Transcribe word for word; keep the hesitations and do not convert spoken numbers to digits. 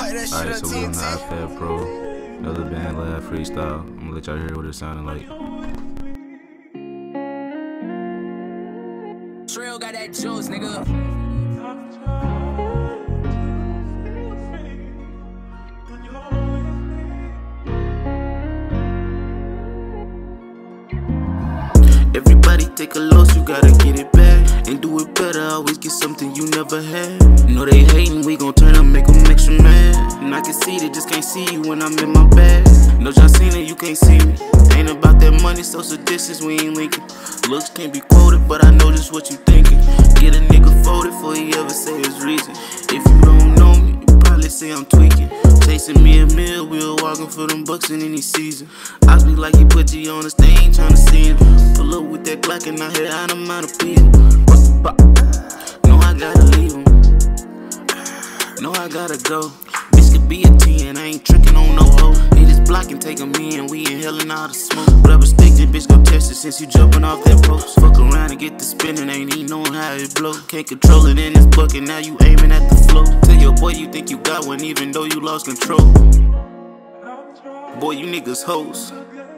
Alright, so we on the iPad Pro, another Bandlab freestyle. I'm gonna let y'all hear what it sounded like. Trill got that juice, nigga. Everybody take a loss, you gotta get it back. And do it better, always get something you never had. Know they hating, we gon' turn up, make them extra mad. And I can see they just can't see you when I'm in my bag. No John Cena, you can't see me. Ain't about that money, social distance, we ain't linking. Looks can't be quoted, but I know just what you thinking. Get a nigga folded before he ever say his reason. If you don't know me, you probably say I'm tweaking. Chasing me a meal, we were walking for them bucks in any season. I be like he put G on the stage, tryna see him. Pull up with that Glock and I hit out of my appeal. No, I gotta leave him. No, I gotta go. Bitch could be a ten, I ain't tricking on no hoe. Hit this block and take him in, we inhaling all the smoke. But I respect it, bitch, go test it since you jumping off that post. Fuck around and get the spinning, ain't even knowing how it blow. Can't control it in this bucket, now you aiming at the flow. Tell your boy you think you got one even though you lost control. Boy, you niggas hoes.